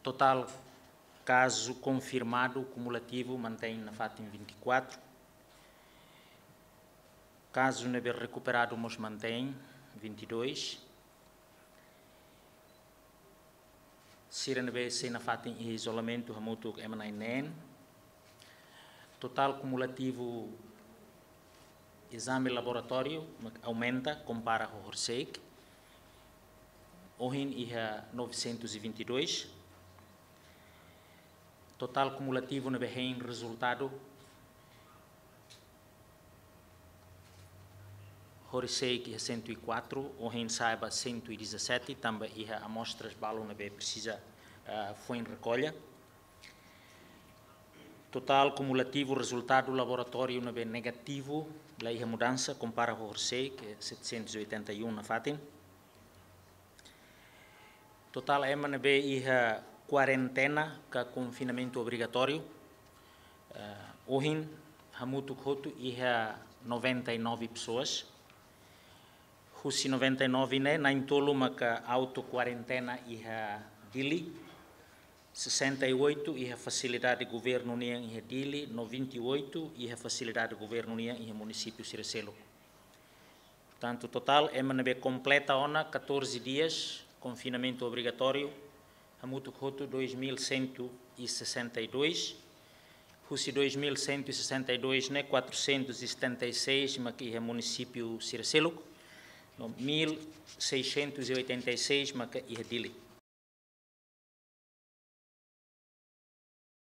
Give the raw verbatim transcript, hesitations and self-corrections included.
Total caso confirmado cumulativo mantém na Fátima vinte e quatro. Caso não bem recuperado, mas mantém vinte e dois. Se não bem sem na Fátima em isolamento, hamutuk M nove. Total cumulativo exame laboratório aumenta compara com o Horseic. Ohin ia novecentos e vinte e dois. Total cumulativo no bem resultado Horseic ia cento e quatro, Ohin saiba cento e dezessete, também ia amostras balo no bem precisa uh, foi em recolha. Total cumulativo resultado laboratório no bem negativo, lá ia mudança compara com o Horseic, setecentos e oitenta e um na Fátima. Total M N B ia quarentena com confinamento obrigatório. Uh, Ohin, hamutuk hotu ia noventa e nove pessoas. Husi noventa e nove né, na intolo maka auto quarentena ia dili. sessenta e oito ia facilidade de governo nia ia dili, noventa e oito ia facilidade de governo nia ia município Ciracelo. Portanto, total M N B completa ona quatorze dias confinamento obrigatório. Hamutuk hotu dois mil cento e sessenta e dois. Husi dois mil cento e sessenta e dois né, quatrocentos e setenta e seis maka ia município Ciracelo. mil seiscentos e oitenta e seis maka ia dili.